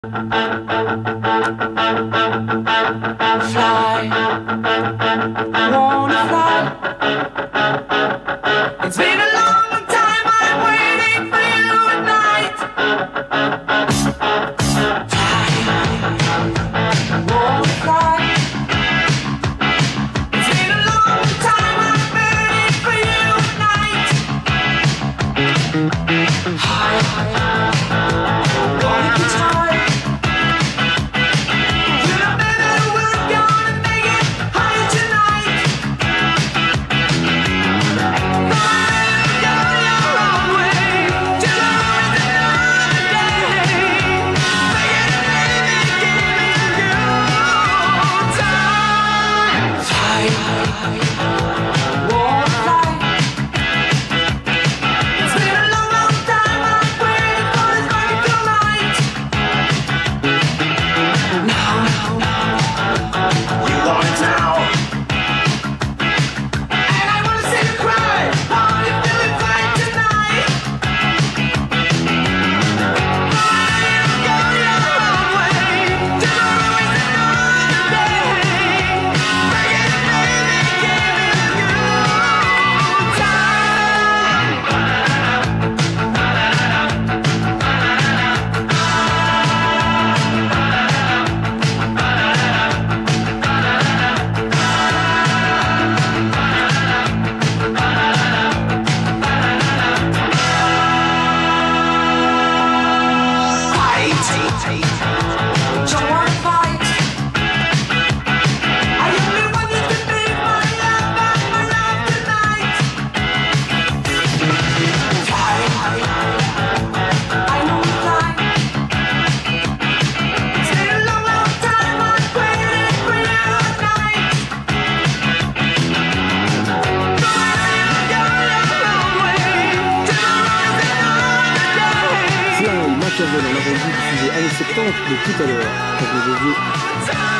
Fly, wanna fly. It's been a long time, I'm waiting for you at night. Fly, wanna fly. It's been a long time, I'm waiting for you at night. High, wanna get high. Machiavel, on l'a rendu diffusé années 70, mais tout à l'heure, quand je l'ai vu.